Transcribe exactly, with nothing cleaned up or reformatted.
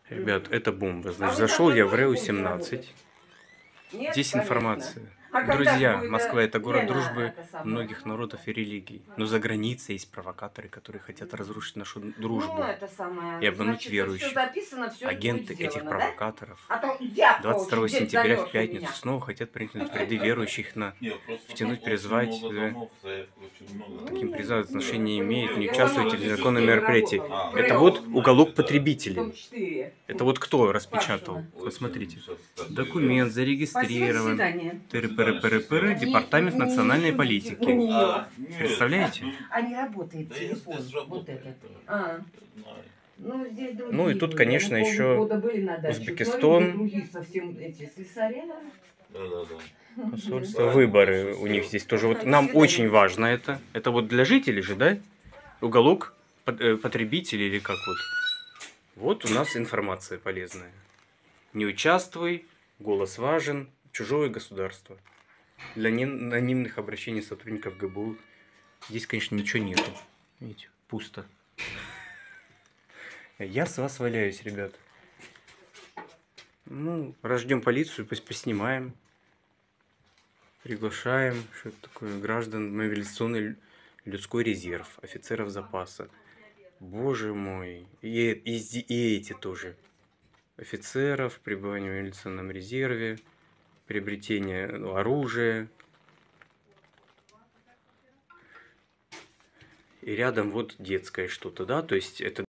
Ребят, это бомба. Значит, зашел я в РЭУ семнадцать. Здесь информация. Друзья, Москва — это город дружбы многих народов и религий. Но за границей есть провокаторы, которые хотят разрушить нашу дружбу и обмануть верующих. Агенты этих провокаторов двадцать второго сентября в пятницу снова хотят проникнуть в ряды верующих, на втянуть, призвать. Да, таким призывом отношения имеет, не участвуйте в незаконном мероприятии. Это вот уголок потребителей. Это вот кто распечатал? Посмотрите. Документ зарегистрирован. Тыры-пыры-пыры-пыры. Департамент национальной политики. Представляете? А не работает телефон. Вот этот. А. Ну, здесь ну и тут, конечно, еще Узбекистан. Посольство, выборы у них здесь тоже. Вот нам очень важно это. Это вот для жителей же, да? Уголок потребителей или как вот. Вот у нас информация полезная. Не участвуй, голос важен, чужое государство. Для анонимных обращений сотрудников ГБУ здесь, конечно, ничего нету. Видите, пусто. Я с вас валяюсь, ребят. Ну, рождем полицию, пусть поснимаем. Приглашаем, что это такое, граждан, мобилизационный людской резерв, офицеров запаса. Боже мой, и, и, и эти тоже. Офицеров, пребывание в мобилизационном резерве, приобретение ну, оружия. И рядом вот детское что-то, да, то есть это